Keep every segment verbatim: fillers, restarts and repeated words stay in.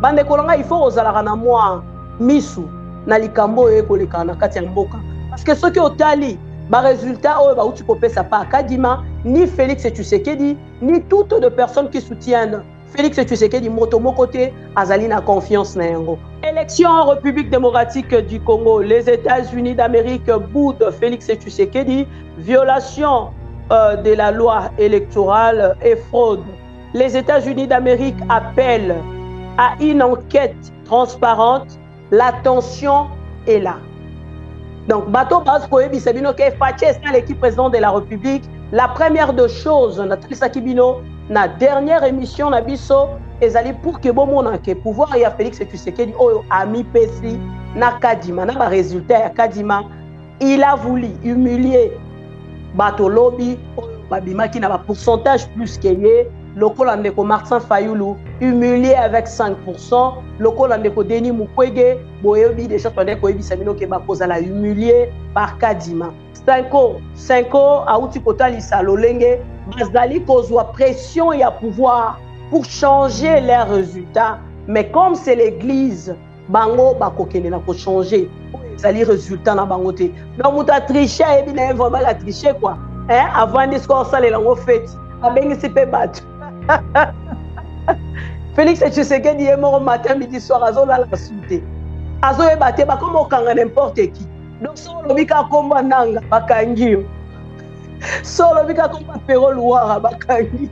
bande kolanga il faut ozalaka na mwa misu na likambo oyo ekoleka na kati ya mboka parce que soki otali ba résultat oyo bauti kopesa pa Kadima ni Félix Tshisekedi ni toutes de personnes qui soutiennent Félix Tshisekedi moto moko te azali na confiance na yango. Élection en République démocratique du Congo, les États-Unis d'Amérique boudent Félix Tshisekedi, violation euh, de la loi électorale et fraude. Les États-Unis d'Amérique appellent à une enquête transparente. L'attention est là. Donc, bateau base Koyebi Sabino qui est dans l'équipe président de la République. La première de choses, Nathalie Sakibino, na dernière émission na biso, ezali pour que bon mon que pouvoir ya Félix Tshisekedi oyo ami pesi na Kadima na ba résultat ya Kadima, il a voulu humilier bato lobby babimaki na ba pourcentage plus que ye. Lokola ndeko Martin Fayulu humilié avec cinq pour cent, lokola ndeko Denis Mukwege boyebi déjà pendant ko yebisa bino ke bakozala humilié par Kadima. Cinco cinco auti kotalisa lolenge bazali kozwa pression ya pouvoir pour changer leurs résultats, mais comme c'est l'église bango bakokende na ko changer ezali résultat na bango te. Donc muta tricher ebi na vraiment la tricher quoi. Hein avant de score ça les lango fait abengi sipe bato. Félix Tshisekedi est mort matin, midi, soir, à Zola la souté. À Zoé Baté, bah comment on kanga n'importe qui. Donc, solo bika komba nanga, bakangi. Solo bika komba pero louara, bakangi.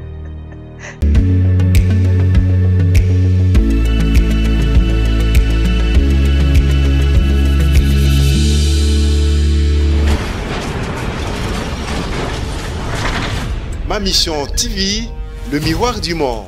Ma mission T V, le miroir du monde.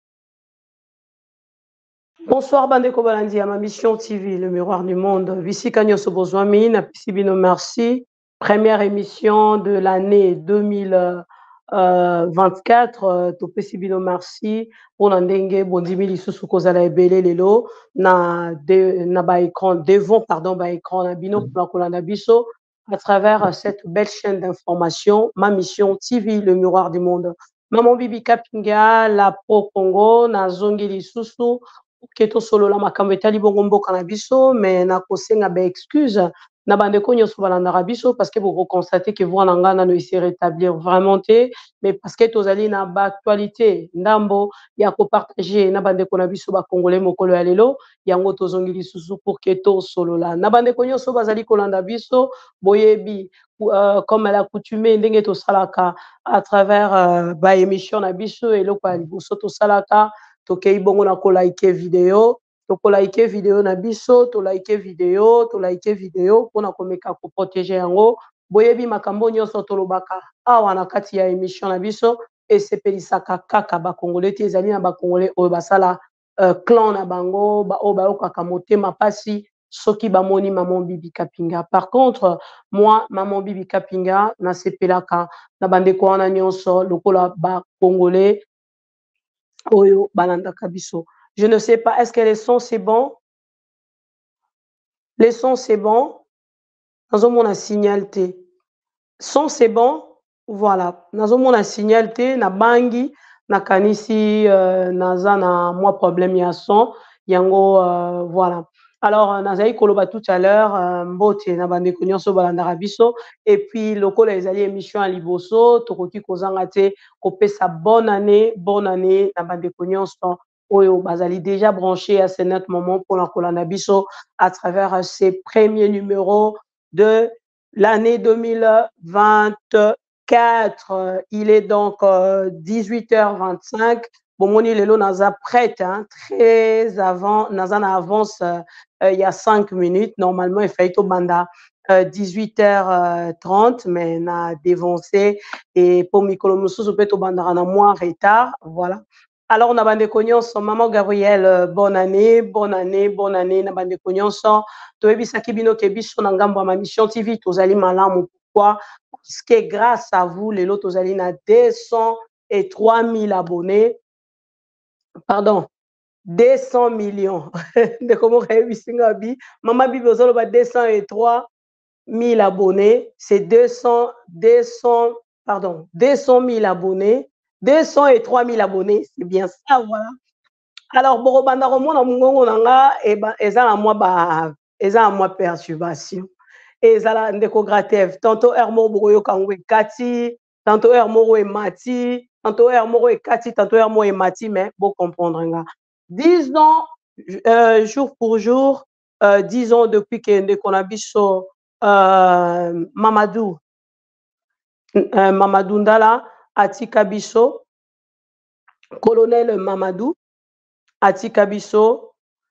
Bonsoir Bandeko Balandi à ma mission T V, le miroir du monde. Vici Kanyoso Bozwami, Pisibino merci. Première émission de l'année deux mille vingt-quatre. To Pisibino merci. On ndenge bondimi lisusu kozala ebele lelo na de na ba écran devant pardon ba écran na bino pour kolanda biso à travers cette belle chaîne d'information, ma mission T V, le miroir du monde. Maman Bibi Kapinga, la Pro Congo, na zongi lisusu, keto solo la makambo etali bongo mboka na biso, mais na kosenga ba excuse na bande ko nyoso balanda biso parce que vous constatez que vous en ngana no essayer rétablir vraiment te, mais parce que tozali na ba actualité ndambo ya ko partager na bande ko na biso ba congolais mokolo ya lelo yango tozongi lisusu pour keto solo la na bande ko nyoso bazali kolanda biso boyebi euh, comme à l'accoutumée ndenge to salaka à travers euh, ba émission na biso et loko ya liboso to salaka tokei bongo na ko like vidéo to ko like vidéo na biso to like vidéo to like vidéo pona komeka ko protéger yango boyebi makambo nyonso tolobaka awa na kati ya émission na biso et sepelisaka kaka ba congolais te ezali na ba congolais oyo basala uh, clan na bango ba o ba okaka motema pasi soki bamoni maman Bibi Kapinga. Par contre moi maman Bibi Kapinga na sepelaka na bandeko wana nyonso lokola ba congolais oyo balanda kabiso. Je ne sais pas, est-ce que les sons c'est bon? Les sons c'est bon? Nazo mona signal te. Son c'est bon? Voilà. Nazo mona signal te na bangi na kanisi euh, naza na moi problème ya son yango euh, voilà. Alors nazai koloba tout à l'heure euh, mbote na bande konyoso balanda biso et puis lokola ezali émission à liboso tokoki kozanga te kopesa bonne année bonne année na bande konyoso oyo bazali déjà branché à ce net moment pour la kolanda biso à travers ces premiers numéros de l'année deux mille vingt-quatre. Il est donc euh, dix-huit heures vingt-cinq. Bomoni lelo naza prête, hein, très avant, naza na avance euh, euh, il y a cinq minutes. Normalement, il fait au banda euh, dix-huit heures trente, mais na dévancé. Et pour Mikolo Moussou, peut au banda na moins retard. Voilà. Alors, on a bande son maman Gabrielle, bonne année, bonne année, bonne année, na bande son. Toebi sakibino kebiso na ngambo ma mission T V, tozali malamu. Pourquoi? Parce que grâce à vous, les lots, tozali na deux cent trois mille abonnés. Pardon, deux cents millions. De comment bi Maman Bibi Ozolo deux cent trois mille abonnés. C'est deux cents, deux cents, pardon, deux cent mille abonnés. deux cent trois mille abonnés. C'est bien ça, voilà. Alors, borobanda komona mungongo nanga eba ezala moi ba ezala moi perturbation. Ezala ndeko Gratev, tantôt hermo boyo kangwe kati, tantôt hermo mati, tantôt hermo kati, tantôt hermo mati, mais bon comprendre nga. dix ans euh, jour pour jour, euh, dix ans depuis que ndeko na biso euh, Mamadou euh, Mamadou Ndala atika biso, colonel Mamadou atika biso,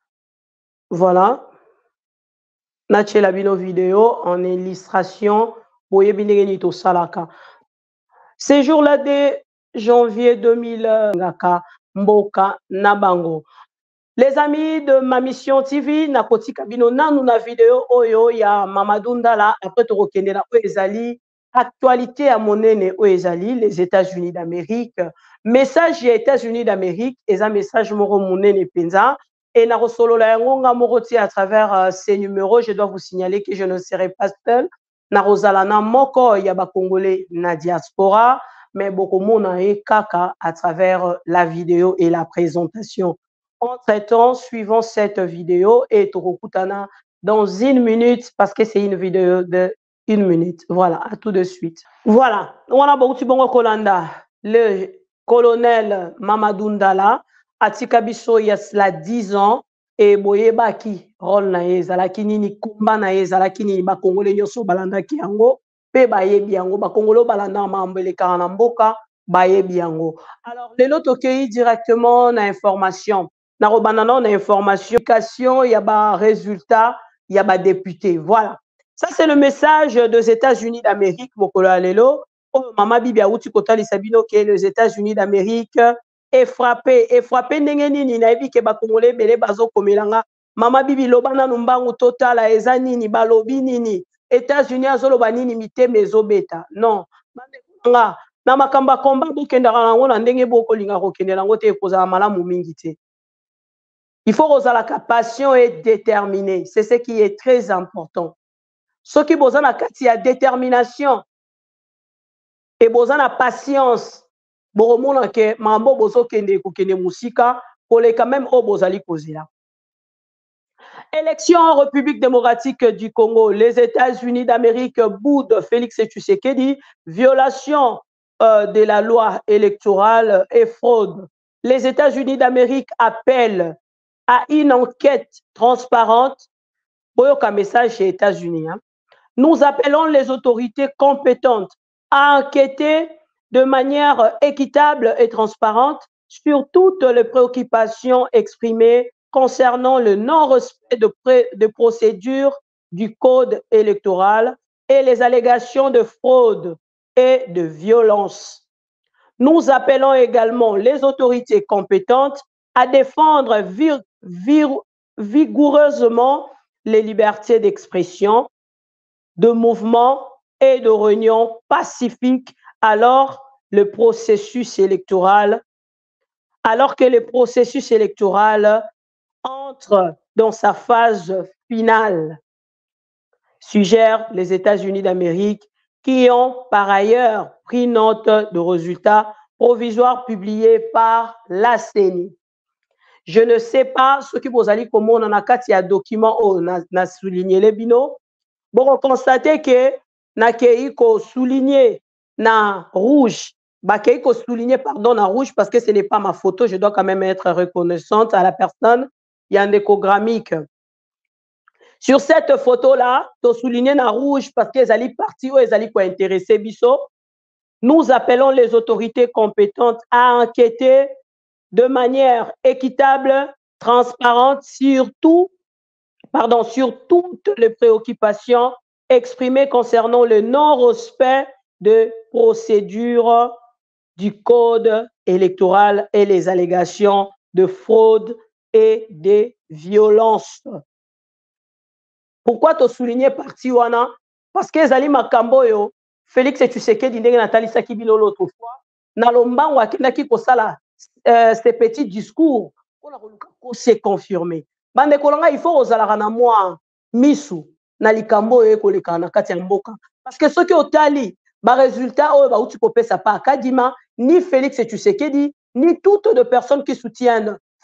voilà. Nache la bino vidéo en illustration boye binengeni to salaka. Ce jour-là de janvier deux mille ngaka mboka nabango. Les amis de ma mission T V nakotika bino nanu na vidéo oyo ya Mamadou Ndala après to kokendela o ezali actualité à monene o ezali les États-Unis d'Amérique. Message des États-Unis d'Amérique et un message moro monene penza. Et na rosolola yangonga moroti à travers euh, ces numéros, je dois vous signaler que je ne serai pas seul. Na rosalana moko ya ba congolais na diaspora, mais beaucoup mona e kaka à travers euh, la vidéo et la présentation. Entre-temps, suivant cette vidéo et Torokutana dans une minute parce que c'est une vidéo de une minute. Voilà, à tout de suite. Voilà, on a beaucoup de bongo kolanda. Le colonel Mamadou Ndala atika biso ya cela dix ans et boyebaki rôle na ye ezalaki nini kumba na ye ezalaki nini bakongole nyonso balandaki yango mpe bayebi yango bakongole balanda mambo elekaka na mboka bayebi yango. Alors lelo tokei directement na information nakobanda nao na information ya ba résultat ya ba député. Voilà, ça c'est le message des États-Unis d'Amérique mokolo ya lelo oyo mama bibi auti kotalisa bino ke les États-Unis d'Amérique et frappé et frappé ndenge nini nayebi ke bakongole ebele bazokomelanga mama bibi loba nanu mbangu totala eza nini balobi nini États-Unis azoloba nini mitema ezobeta non nga na makambo ya komba bokendaka nango na ndenge bokolinga kokendela yango te ekozala malamu mingi te. Il faut kozalaka passion et déterminé, c'est ce qui est très important. Soki boza na kati ya détermination et boza na patience boromona ke mambo bozo kende kokende musika koleka même o bozali kozela. Élection en République démocratique du Congo, les États-Unis d'Amérique boudent Félix Tshisekedi, violation euh, de la loi électorale et fraude. Les États-Unis d'Amérique appellent à une enquête transparente. Boyoka message chez les États-Unis. Hein. Nous appelons les autorités compétentes à enquêter de manière équitable et transparente sur toutes les préoccupations exprimées concernant le non-respect de, de procédures du code électoral et les allégations de fraude et de violence. Nous appelons également les autorités compétentes à défendre vir, vir, vigoureusement les libertés d'expression, de mouvement et de réunion pacifique alors le processus électoral, alors que le processus électoral entre dans sa phase finale, suggèrent les États-Unis d'Amérique qui ont par ailleurs pris note de résultats provisoires publiés par la C E N I. Je ne sais pas ce qui vous allez comme on a quatre documents on a souligné les bino. Bon, on constate que na keiko souligné na rouge, bah keiko souligné pardon na rouge parce que ce n'est pas ma photo, je dois quand même être reconnaissante à la personne. Il y a un échogrammique. Sur cette photo-là, tu souligné na rouge parce qu'ils allaient partir ou ils allaient quoi intéresser biso. Nous appelons les autorités compétentes à enquêter de manière équitable, transparente sur tout, pardon, sur toutes les préoccupations exprimées concernant le non-respect de procédures du code électoral et les allégations de fraude et de violence. Pourquoi tu soulignes parti wana? Parce que Zali Makamboyo, Félix Tshisekedi ndenge natalisa kibino l'autre fois, na lombango akendaki kosala euh, ces petits discours, on a s'est confirmé. Bande kolanga il faut ozalaka na moi misu na likambo e koleka na kati ya mboka. Parce que ceux qui otali ba résultat oyo ba uti kopesa pa kadima ni Félix Tshisekedi ni toutes les personnes qui soutiennent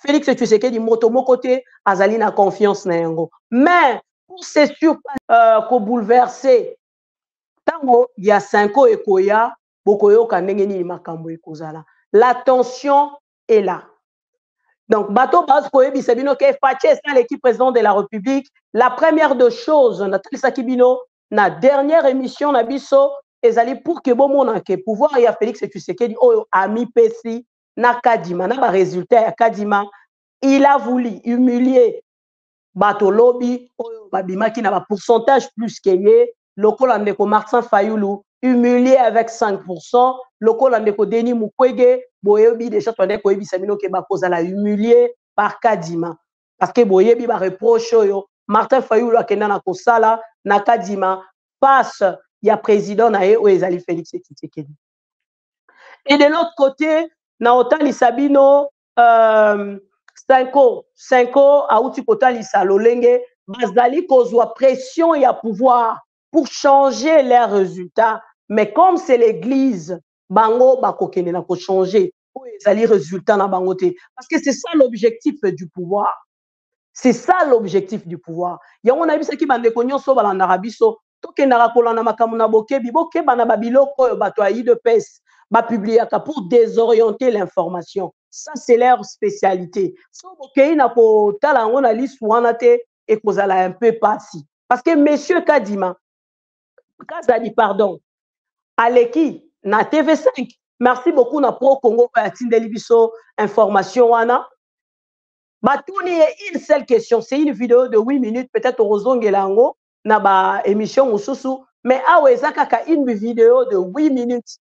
Félix Tshisekedi moto côté azali na confiance na yango. Mais pour se sur euh, ko bouleverser tango ya cinq ans ekoya bokoyoka ndenge nini makambo ekozala. La tension est là. Donc, bateau base koyebi sebino ke Fache est l'équipe président de la République. La première de choses, Nathalie Sakibino, na dernière émission na biso ezali pour que bon mon ke pouvoir ya Félix Tshisekedi oyo ami pesi na Kadima na ba résultat ya Kadima, il a voulu humilier bato lobby oyo babimaki na ba pourcentage plus que ye lokola ndeko Martin Fayulu humilié avec cinq pour cent, lokola ndeko Denis Mukwege boyebi déjà to ndeko yebi sabino ke ba kozala humilié par Kadima parce que boyebi ba reproche oyo Martin Fayulu akenda na kosala na Kadima passe ya président na ye oyo ezali Félix Tshisekedi. Et de l'autre côté na otali sabino euh, cinq ans cinq ans auti kotali salolenge bazali kozwa pression ya pouvoir pour changer leurs résultats. Mais comme c'est l'église, bango bakokende na ko changer pour les résultats na bangote. Parce que c'est ça l'objectif du pouvoir. C'est ça l'objectif du pouvoir. Ya on a vu ce qui bande konyo so balanda rabiso to kendaka kolanda makambo na bokebi bokeba na babiloko oyo bato ayi de pes ba publiaka pour désorienter l'information. Ça c'est leur spécialité. So bokei na ko tala ngo na liste wana te et kozala un peu passi. Parce que monsieur Kadima Kazadi pardon Aleki na T V cinq. Merci beaucoup na Pro Congo Atindeli biso information wana. Batuni une seule question, c'est une vidéo de huit minutes peut-être au Rozongelango na ba émission mususu mais aweza kaka une vidéo de huit minutes.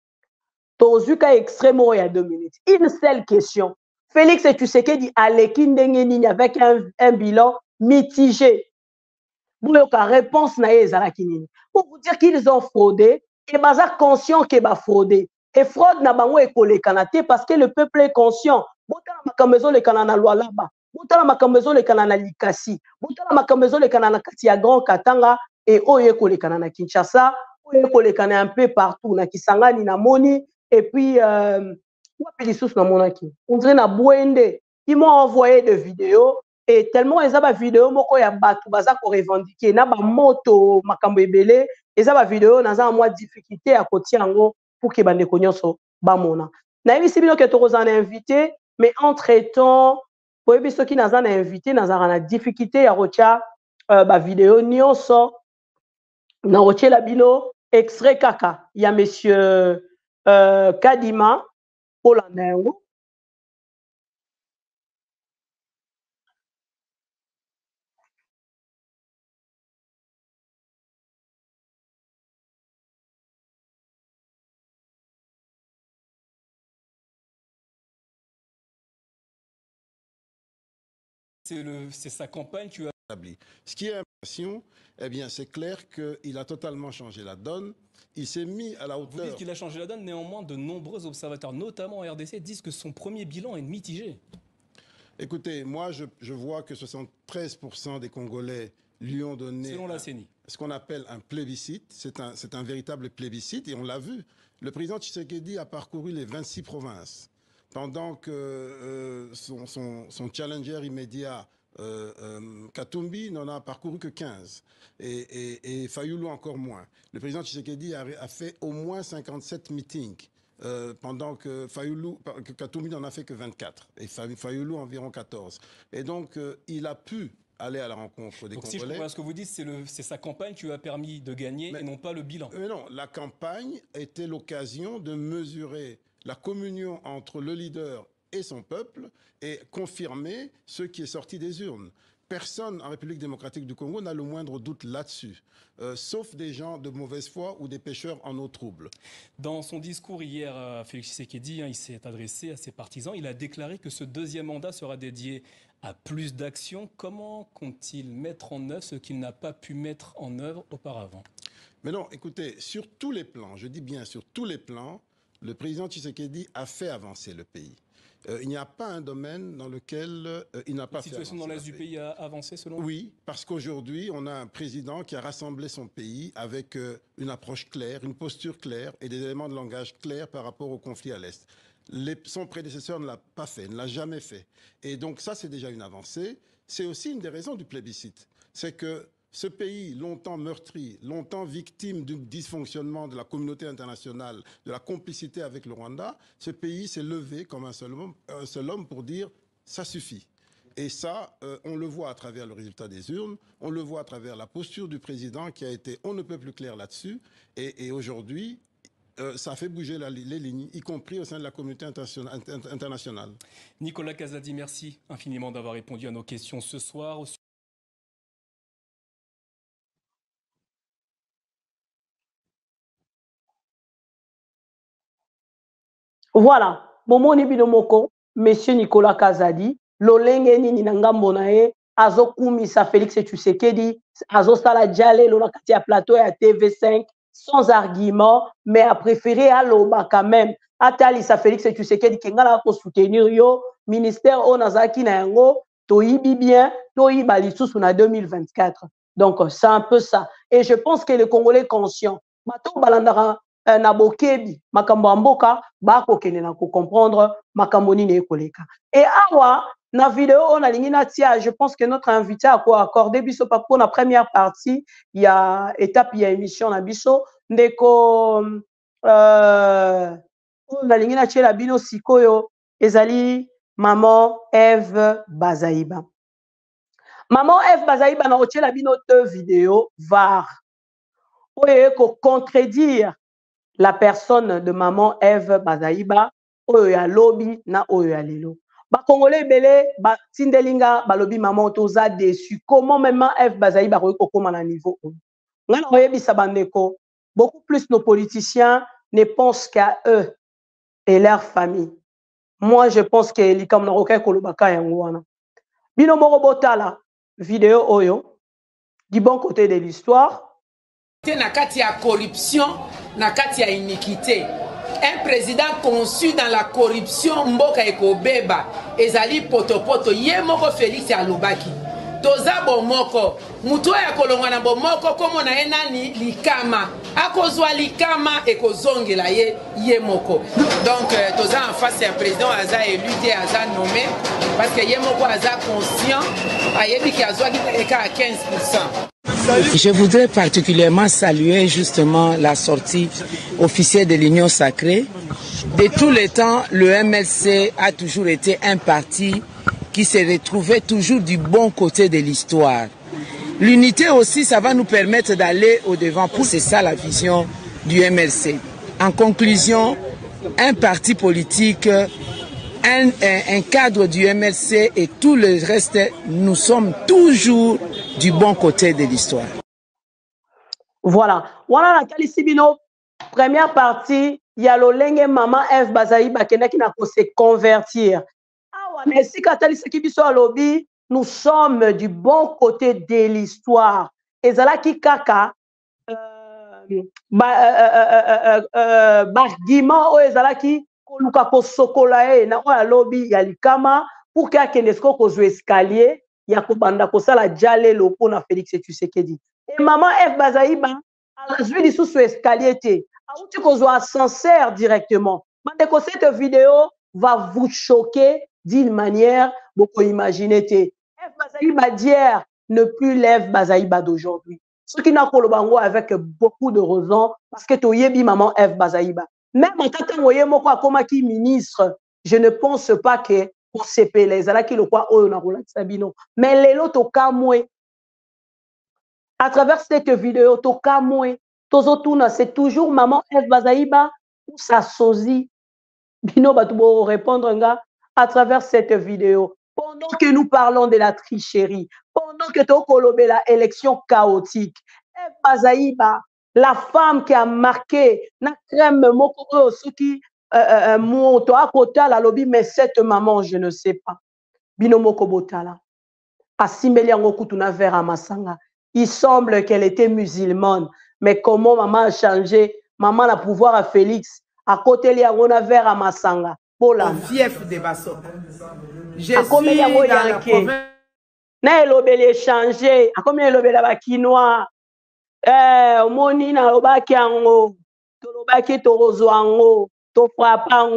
Tozuka extrêmement il y a deux minutes. Une seule question. Félix Tshisekedi Aleki ndenge nini avec un, un bilan mitigé. Bouyoka réponse na ezalaki nini. Pour vous dire qu'ils ont fraudé et baza conscient que ba fraudé. Et fraude na bango ekolekana te parce que le peuple est conscient. Botala makambezo le kanana lwalaba. Botala makambezo le kanana likasi. Botala makambezo le kanana kati ya Grand Katanga et oye kolekana na Kinshasa, oye kolekana un peu partout na Kisangani na Moni et puis euh wapi lisusu na monaki. On dirait na Bwende, ils m'ont envoyé des vidéos et tellement ils ont ba vidéo moko ya batu baza ko revendiquer na ba moto makambo ebele, ils ont ba vidéo na za moi difficulté à kotia ngo pour que bande konyonso ba mona. Na yebi sibino ke toko zana invité mais entre-temps pour yebi soki na zana invité na za na difficulté ya kotia euh, ba vidéo nyonso na kotia la bino extrait kaka ya monsieur euh, Kadima Polanengo. C'est sa campagne qui a établi. Ce qui est impression, eh bien, c'est clair qu'il a totalement changé la donne. Il s'est mis à la hauteur. Vous dites qu'il a changé la donne, néanmoins, de nombreux observateurs, notamment en R D C, disent que son premier bilan est mitigé. Écoutez, moi, je, je vois que soixante-treize pour cent des Congolais lui ont donné selon la C E N I. Ce qu'on appelle un plébiscite. C'est un, c'est un véritable plébiscite et on l'a vu. Le président Tshisekedi a parcouru les vingt-six provinces. Pendant que euh, son, son, son challenger immédiat, euh, euh, Katumbi, n'en a parcouru que quinze. Et, et, et Fayulu encore moins. Le président Tshisekedi a, a fait au moins cinquante-sept meetings, euh, pendant que, Fayulu, que Katumbi n'en a fait que vingt-quatre. Et Fayulu environ quatorze. Et donc, euh, il a pu aller à la rencontre des donc, Congolais. Si je comprends ce que vous dites, c'est sa campagne qui lui a permis de gagner mais, et non pas le bilan. Mais non, la campagne était l'occasion de mesurer la communion entre le leader et son peuple et confirmer ce qui est sorti des urnes. Personne en République démocratique du Congo n'a le moindre doute là-dessus, euh, sauf des gens de mauvaise foi ou des pêcheurs en eau trouble. Dans son discours hier, Félix Tshisekedi, hein, il s'est adressé à ses partisans. Il a déclaré que ce deuxième mandat sera dédié à plus d'actions. Comment compte-t-il mettre en œuvre ce qu'il n'a pas pu mettre en œuvre auparavant? Mais non, écoutez, sur tous les plans, je dis bien sur tous les plans, le président Tshisekedi a fait avancer le pays. Euh, il n'y a pas un domaine dans lequel euh, il n'a pas fait avancer. La situation dans l'Est du pays a avancé selon vous? Oui, parce qu'aujourd'hui, on a un président qui a rassemblé son pays avec euh, une approche claire, une posture claire et des éléments de langage clairs par rapport au conflit à l'Est. Les, son prédécesseur ne l'a pas fait, ne l'a jamais fait. Et donc ça, c'est déjà une avancée. C'est aussi une des raisons du plébiscite. C'est que ce pays, longtemps meurtri, longtemps victime du dysfonctionnement de la communauté internationale, de la complicité avec le Rwanda, ce pays s'est levé comme un seul homme, un seul homme pour dire « ça suffit ». Et ça, euh, on le voit à travers le résultat des urnes, on le voit à travers la posture du président qui a été on ne peut plus clair là-dessus. Et, et aujourd'hui, euh, ça a fait bouger la, les lignes, y compris au sein de la communauté internationale. Nicolas Kazadi, merci infiniment d'avoir répondu à nos questions ce soir. Voilà, bomoni binomoko, monsieur Nicolas Kazadi, lolenge nini na ngambo na ye, azo kumisa Félix Tshisekedi, azo sala diale lo na kati ya plateau ya T V cinq, sans argument, mais a préféré aloba quand même, atalisa Félix Tshisekedi kengala ko soutenir yo, ministère o nazaki na yango, toyibi bien, toyiba lisusu na deux mille vingt-quatre. Donc c'est un peu ça. Et je pense que les Congolais conscients, bato balandara na bokebi makambo amboka bako kene na ko comprendre makambo nini ekoleka. Et awa na vidéo on a lingi na tia, je pense que notre invité a quoi accordé biso pa pour la première partie, il y a étape il y a émission na biso ndeko euh on a lingi na tia la bino sikoyo ezali maman Eve Bazaïba. Maman Eve Bazaïba na otie la bino deux vidéos var. Oye ko contredire la personne de maman Eve Bazaïba, oyo ya lobi na oyo ya lelo. Ba Congolais belé, ba tindelinga balobi maman toza déçu. Comment même Eve Bazaïba ko koma na niveau oyo. Ngana oyebisa bandeko, beaucoup plus nos politiciens ne pensent qu'à eux et leur famille. Moi je pense que likam na roka kolobaka yango wana. Bino moko botala vidéo oyo du bon côté de l'histoire. Na kati ya corruption, na kati ya iniquité. Un président conçu dans la corruption, mboka ekobeba, ezali potopoto, ye moko Félix alobaki. Toza bomoko, muto ya kolongwa na bomoko, komo na ye nani likama. Akozwa likama ekozongela ye ye moko. Donc euh, toza en face ya président aza élu te aza nommé, parce que ye moko aza conscient, ayebi ki azwa ki eka à quinze pour cent. Je voudrais particulièrement saluer justement la sortie officielle de l'Union sacrée. De tous les temps, le M L C a toujours été un parti qui se retrouvait toujours du bon côté de l'histoire. L'unité aussi, ça va nous permettre d'aller au-devant. C'est ça la vision du M L C. En conclusion, un parti politique, un, un, un cadre du M L C et tout le reste, nous sommes toujours du bon côté de l'histoire. Voilà. Voilà la Kalisibino. Première partie, il y a le lenge maman Eve Bazaïba qui n'a pas se convertir. Ah ouais, mais si Katalisa Kibiso Alobi, nous sommes du bon côté de l'histoire. Et Zalaki Kaka, Barguiment, ou Zalaki, Koluka Kosokolae, na oya lobby, Yalikama, pour qu'il y ait un escalier. Il y a Kobanda Kosala Djale Lopo na Félix Tshisekedi. Et maman Eve Bazaïba, a joué sous ce escalier. Tu as sincère directement. Cette vidéo va vous choquer d'une manière beaucoup imaginée. Eve Bazaïba d'hier ne plus l'Eve Bazaïba d'aujourd'hui. Ce qui n'a pas le bango avec beaucoup de raison parce que tu yebi maman Eve Bazaïba. Même en tant que ministre, je ne pense pas que pour C P les ala qui le quoi oh na rola sabino mais les lots au cas moi à travers cette vidéo au cas moi tozotuna c'est toujours maman Eve Bazaïba ou sa sosie bino batubo répondre nga à travers cette vidéo pendant que nous parlons de la tricherie pendant que to kolobé la élection chaotique Eve Bazaïba la femme qui a marqué na crème moko ceux qui Euh, mon toi côté la lobby mais cette maman je ne sais pas binomoko botala asimeli yango kutuna vers Masanga il semble qu'elle était musulmane mais comment maman a changé maman a pouvoir à Félix à côté li yango na vers Masanga bola fief de Bassok je suis dans la province na elobeli changer a combien elobela ba kinois eh moni na lobaki yango to lobaki to rozwango to frappango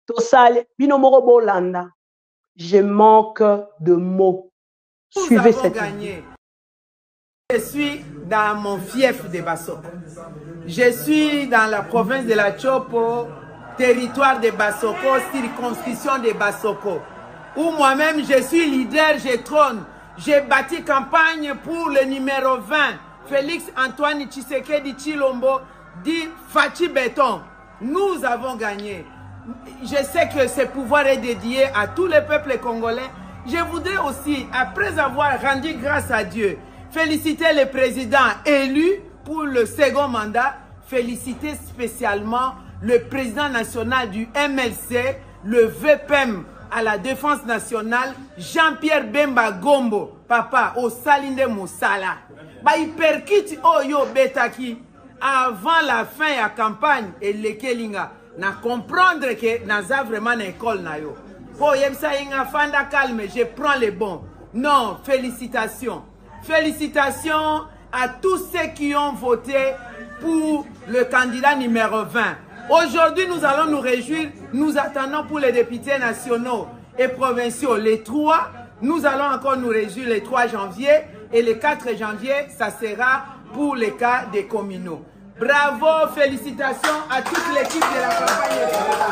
Tosale, binomoro bolanda. Je manque de mots. Nous Suivez avons cette gagné. Je suis dans mon fief de Bassoko. Je suis dans la province de la Chopo, territoire de Bassoko, circonscription de Bassoko, où moi-même je suis leader, je trône. J'ai bâti campagne pour le numéro vingt, Félix Antoine Tshisekedi Tshilombo, dit Fachi Béton. Nous avons gagné. Je sais que ce pouvoir est dédié à tous les peuples congolais. Je voudrais aussi, après avoir rendu grâce à Dieu, féliciter le président élu pour le second mandat, féliciter spécialement le président national du M L C, le V P M à la défense nationale, Jean-Pierre Bemba Gombo, papa, au Salinde Moussala. Ba hyperkit oyo betaki avant la fin de la campagne et le Kelinga, na comprendre que naza vraiment une école na yo. Po yemsa inga fanda calme, je prends les bons. Non, félicitations. Félicitations à tous ceux qui ont voté pour le candidat numéro vingt. Aujourd'hui, nous allons nous réjouir. Nous attendons pour les députés nationaux et provinciaux les trois. Nous allons encore nous réjouir le trois janvier. Et le quatre janvier, ça sera pour les cas des communaux. Bravo, félicitations à toute l'équipe de la campagne.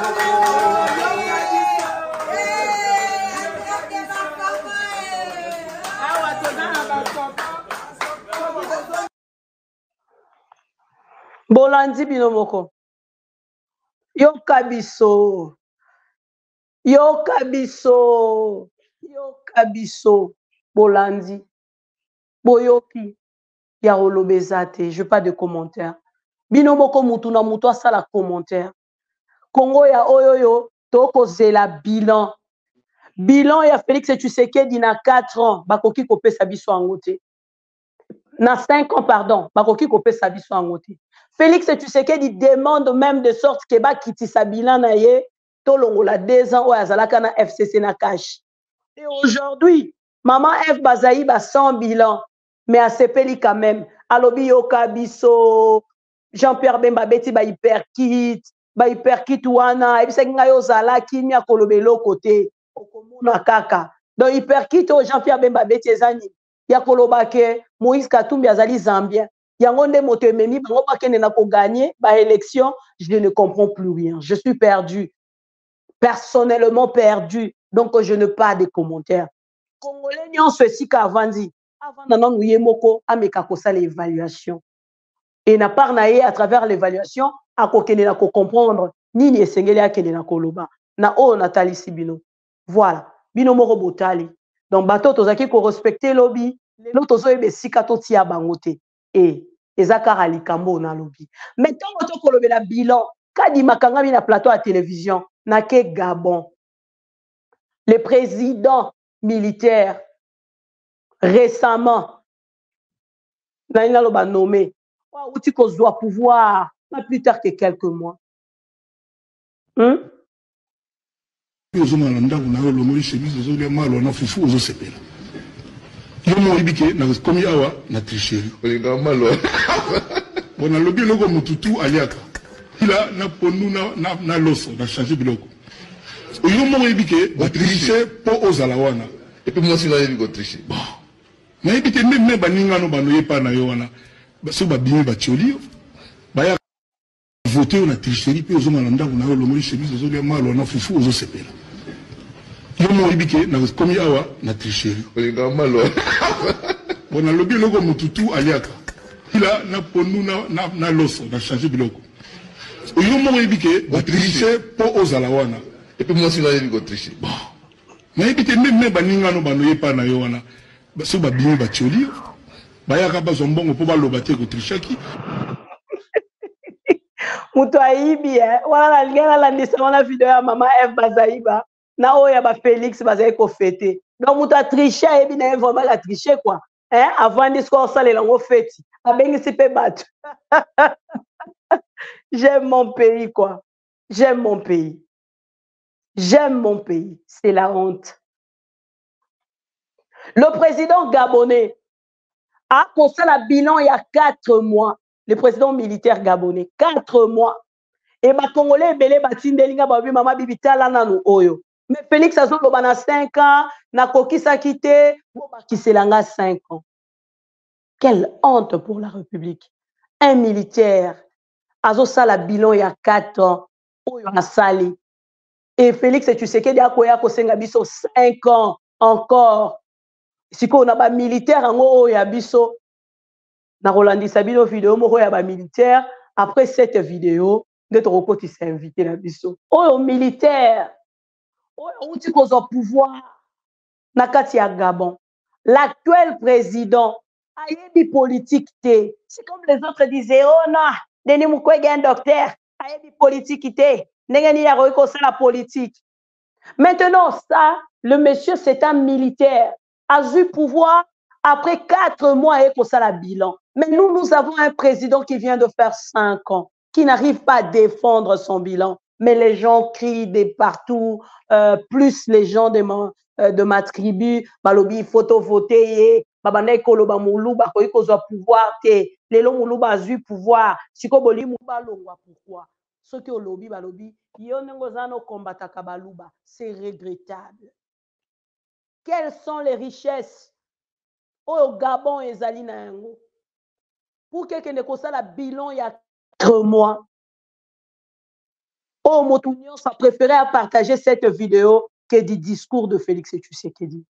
Bolandi binomoko. Yoka biso. Yoka biso. Yoka biso. Bolandi. Boyoki. Ya olobezate. Je n'ai pas de commentaire. Binomoko mutuna mutu asala commentaire. Congo ya oyoyo. Toko zela bilan. Bilan ya Félix Tshisekedi na quatre ans. Bakoki kope sabiso angote. Na cinq ans, pardon. Bakoki kope sabiso angote. Félix Tshisekedi demande même de sorte que ba kiti sa bilan na ye tolongola deux ans ou azalaka na F C C na cash. Et aujourd'hui, maman F Bazaï ba sans bilan, mais a sepeli quand même. Alobi yoka biso, Jean-Pierre Bemba beti ba hyperkit, ba hyperkit wana, ebisa nga yo zala kimia kolobelo côté okomona kaka. Donc hyperkit o Jean-Pierre Bemba beti ezani ya kolobake Moïse Katumbi azali Zambien. Yangonde moto ememi bango bakende na ko gagner ba élection, je ne comprends plus rien. Je suis perdu. Personnellement perdu. Donc je n'ai pas de commentaires. Congolais nyon ceci qu'avandi. Avant nanon yemoko ameka ko sala évaluation. Et na par na ye à travers l'évaluation a ko kende na ko comprendre nini esengeli akende na ko loba. Na o Nathalie Sibino. Voilà. Bino moko botali. Donc bato tozaki ko respecter lobby. Lelo tozo ebe sika to tia bangote. Et ezakara likambo na lobby. Maintenant on to kolobela bilan kadi makangami na plateau à télévision na ke Gabon. Le président militaire récemment na loba nommé wa uti ko zwa pouvoir pas plus tard que quelques mois. Hein? Ozoma nda kuna lo moli chemise ozolia malo na fufu ozosepela. Yo mo ibike na komi awa na tricherie. Olinga malo. Bona lobi loko mututu aliaka. Ila na ponu na na, na loso na changer biloko. Yo mo ibike ba tricher po ozala wana. Et puis moi si na yebi ko tricher. Bon. Mais ibike même même baninga no banoye pa na yo wana. Ba so ba bimi ba tioli. Ba ya voter on a tricherie pe ozoma nda kuna lo moli chemise ozolia malo na fufu ozosepela. Yo mo ibike na komi awa na tricherie. Olinga malo. Bona lobi loko mututu aliaka. Ila na ponu na na, na loso na changer biloko. Yo mo ibike ba tricher po ozala wana. Et puis moi si na yebi ko tricher. Bon. Mais ibike même même baninga no banoye pa na yo wana. Ba so ba bimi ba tioli. Ba ya ka ba zombongo po ba lobate ko trichaki. Mutu aibi eh wala na lingana la ndisa wana video ya mama F Bazaiba na oya ba Félix Bazai ko fêter. Donc mutu a triché ebi na vraiment la tricher quoi. Hein avant discours ça les lango fêti. Abengi sipe bat. J'aime mon pays quoi. J'aime mon pays. J'aime mon pays, c'est la honte. Le président gabonais a posé la bilan il y a quatre mois. Le président militaire gabonais, quatre mois. et ba congolais belé batindelinga ba bi mama bibitala nanu oyo. Mais Félix Azo lobana cinq ans, na kokisa kité, bo bakiselanga cinq ans. Quelle honte pour la République. Un militaire Azo sala bilan ya quatre ans oyo na sali. Et Félix Tshisekedi akoya ko senga biso cinq ans encore. Siko on a ba militaire ngo ya biso na Rolandi Sabino vidéo moko ya ba militaire après cette vidéo d'être rekoti s'est invité na biso. Oyo militaire oyo uti kozo pouvoir na kati ya Gabon. L'actuel président ayebi politique te. C'est comme les autres disaient oh non, Denis Mukwege un docteur, ayebi politique te. Ndenge ni ya ko la politique. Maintenant ça, le monsieur c'est un militaire a eu pouvoir après quatre mois et pour ça la bilan. Mais nous, nous avons un président qui vient de faire cinq ans, qui n'arrive pas à défendre son bilan. Mais les gens crient de partout, euh, plus les gens de ma, euh, de ma tribu, balobi, il faut voter, babane koloba mouluba, koyi kozo pouvoir, te, lelo mouluba a eu pouvoir, siko boli mouba longwa, pourquoi? Ce que lobby, balobi, yonengozano kombataka baluba, c'est regrettable. Quelles sont les richesses au Gabon et Zalina Yango pour que ne soit la bilan il y a quatre mois. Oh, Motounion, ça préférait à partager cette vidéo que du discours de Félix Tshisekedi.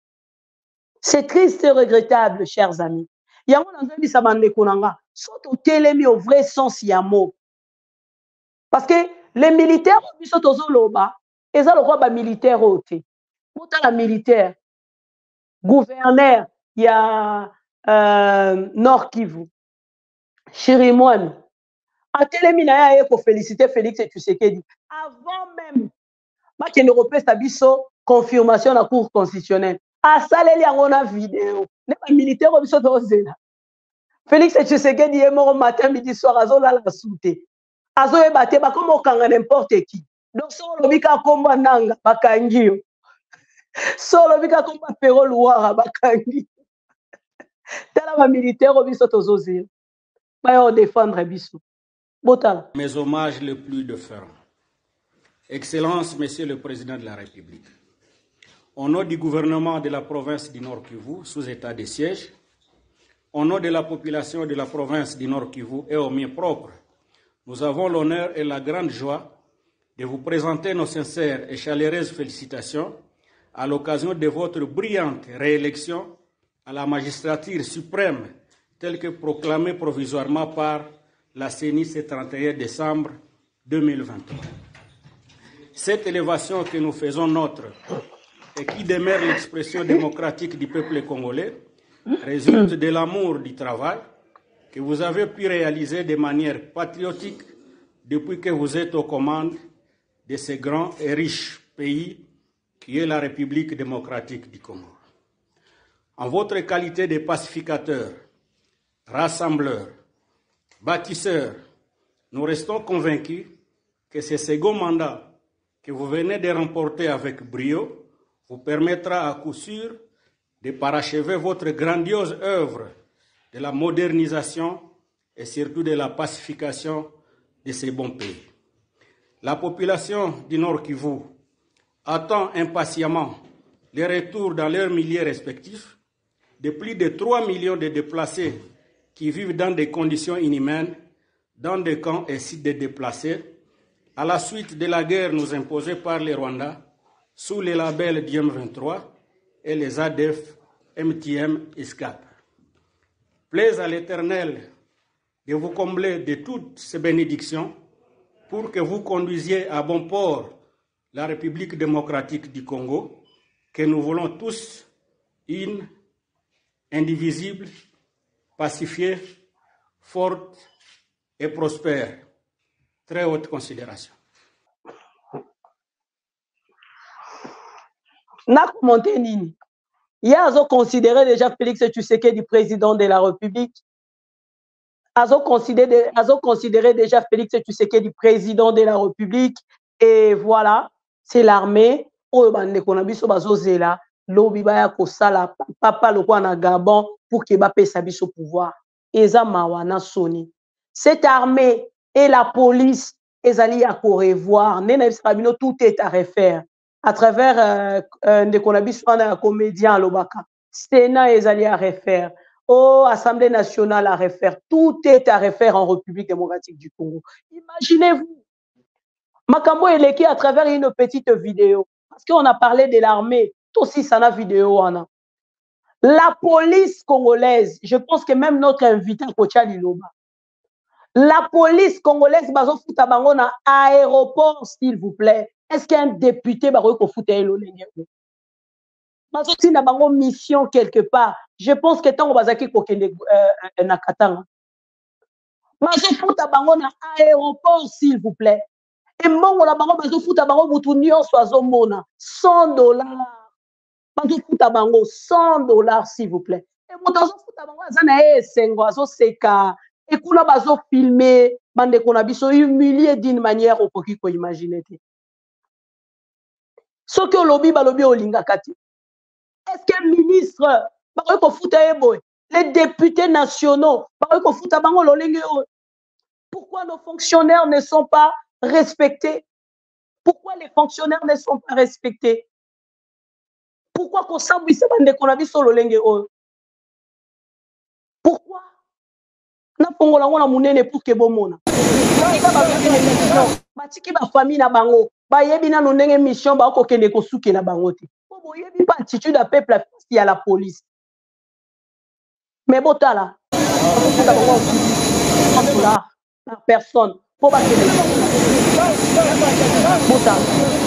C'est triste et regrettable, chers amis. Il y a un dit ça bande konanga, surtout télémi au vrai sens il y a mot. Parce que les militaires ont vu ce tozoloba, et ça le roi ba militaire ôté. Pourtant la militaire gouverneur il y a euh, Nord Kivu, Chirimouane, a télémina ya pour féliciter Félix Tshisekedi. Avant même, ma qui européen tabiso confirmation de la Cour constitutionnelle. A saleli en a vidéo. Ne pas militaire au biso dozela. Félix Tshisekedi est mort matin, midi, soir, azo la la souté. Azo e baté ba comme okanga n'importe qui. Donc so lobika komba nanga bakangio. So lobika komba pero luara bakangi. Tala militaire au biso tozozela. Ba défendre biso. Botala. Mes hommages les plus déférents. Excellence, Monsieur le Président de la République. Au nom du gouvernement de la province du Nord Kivu, sous état de siège, au nom de la population de la province du Nord Kivu et au mien propre, nous avons l'honneur et la grande joie de vous présenter nos sincères et chaleureuses félicitations à l'occasion de votre brillante réélection à la magistrature suprême telle que proclamée provisoirement par la C E N I ce trente et un décembre deux mille vingt-trois. Cette élévation que nous faisons nôtre et qui demeure l'expression démocratique du peuple congolais résulte de l'amour du travail que vous avez pu réaliser de manière patriotique depuis que vous êtes aux commandes de ce grand et riche pays qui est la République démocratique du Congo. En votre qualité de pacificateur, rassembleur, bâtisseur, nous restons convaincus que ce second mandat que vous venez de remporter avec brio vous permettra à coup sûr de parachever votre grandiose œuvre de la modernisation et surtout de la pacification de ces bons pays. La population du Nord Kivu attend impatiemment le retour dans leurs milieux respectifs de plus de trois millions de déplacés qui vivent dans des conditions inhumaines, dans des camps et sites de déplacés, à la suite de la guerre nous imposée par les Rwandais sous les labels du M vingt-trois et les A D F M T M I S C A P. Plaise à l'Éternel de vous combler de toutes ces bénédictions pour que vous conduisiez à bon port la République démocratique du Congo, que nous voulons tous une, indivisible, pacifiée, forte et prospère. Très haute considération. N'a commenté nini. Il y a considéré déjà Félix Tshisekedi président de la République. Azo considéré, azo considéré déjà Félix Tshisekedi président de la République. Et voilà, c'est l'armée. Oyo bande konabiso bazozela lobi baya kosala papa lokwa na Gabon pour que ba pesa biso pouvoir. Eza mawana soni. Cette armée et la police ezali à revoir nena bisabino tout est à refaire à travers euh, euh, de konabis un comédien lobaka Sénat ezali à refaire oh Assemblée nationale à refaire tout est à refaire en République démocratique du Congo. Imaginez-vous Makambo eleki à travers une petite vidéo parce qu'on a parlé de l'armée tout aussi ça na vidéo ana. La police congolaise, je pense que même notre invité Kocha Liloba, la police congolaise, bazo futa bango na aéroport, s'il vous plaît. Est-ce qu'un député bazo ko futa elo lenge? Bazo tina bango mission quelque part. Je pense que tant bazaki ko kende na Katanga. Bazo futa bango na aéroport, s'il vous plaît. Et mongo la bango bazo futa bango butu nyonso azomona cent dollars. Bazo futa bango cent dollars, s'il vous plaît. Et bazo futa bango azana e sengo azo seka. Et qu'on a bazo filmé, bande qu'on a biso humilié d'une manière au poki ko imaginer. Ce que lobby ba lobby olinga kati. Est-ce qu'un ministre ba ko futa ebo, les députés nationaux ba ko futa bango lolenge? Pourquoi nos fonctionnaires ne sont pas respectés? Pourquoi les fonctionnaires ne sont pas respectés? Pourquoi qu'on s'embrouille bande qu'on a biso lolenge? Pourquoi? Na pongola ngona munene pour que bomona batiki ba famille na bango ba yebi na ndenge mission ba ko kende ko sukela bango te po boyebi pas attitude à peuple à la police mais botala la personne pour ba kende botala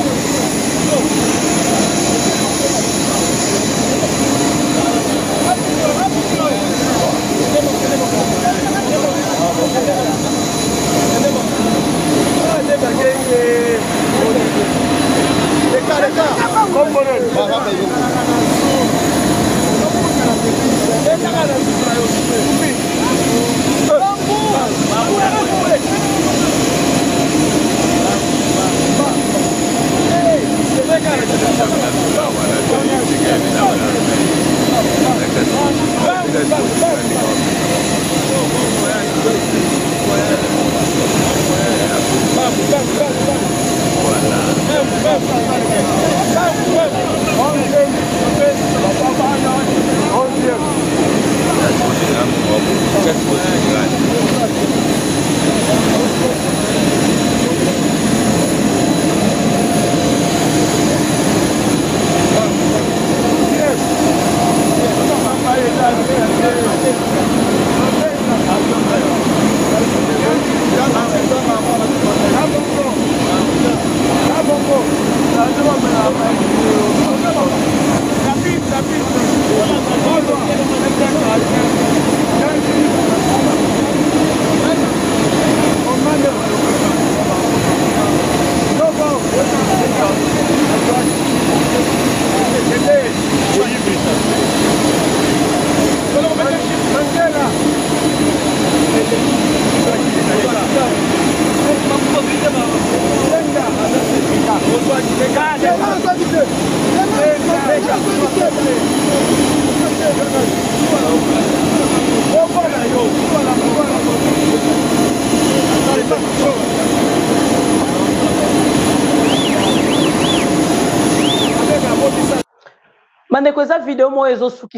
Bandeko, cette vidéo, moi,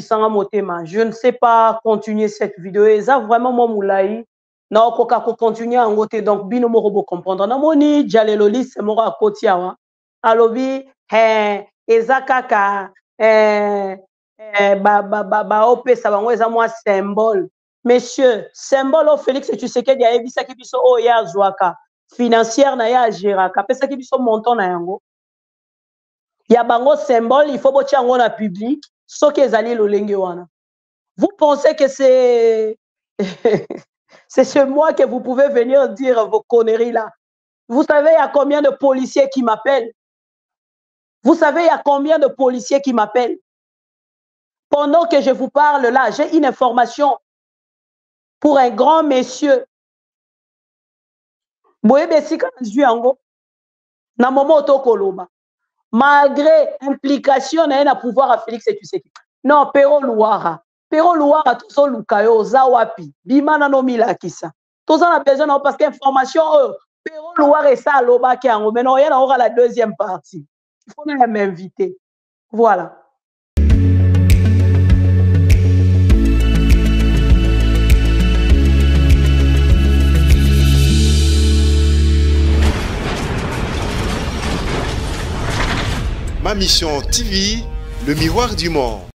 je ne sais pas continuer cette vidéo. Et ça, vraiment, moi, moulaï. Non, koka ko continuer en côté. Donc, bino mo robo comprendre. Na moni, jaleloli, c'est mora à côté, hein. Alobi, eh, ezakaka, eh, eh, ba, ba, ba, ba, opé, ça va, moi, ça, moi, symbole. Monsieur, symbole, au Félix, tu sais qu'il y a ebisa qui biso, oh, ya, zouaka. Financière, na ya, géraka. Pesa qui biso, montant, na yango. Il y a bango symbole, il faut botir en public, ce qui est allé l'olenge wana. Vous pensez que c'est c'est chez moi que vous pouvez venir dire vos conneries là? Vous savez, il y a combien de policiers qui m'appellent? Vous savez, il y a combien de policiers qui m'appellent? Pendant que je vous parle là, j'ai une information pour un grand monsieur. Boyebesika nzuango na momo tokoloba. Malgré implication na pouvoir à Félix et tu sais qui. Non, Pero Louara. Pero Louara, tout ça, Lukayo, Zawapi, Bimana no Milakisa. Tout ça, on a besoin parce qu'information, Pero Loire et ça, Loba qui en maintenant, il y a la deuxième partie. Il faut même m'inviter. Voilà. Ma mission T V, le miroir du monde.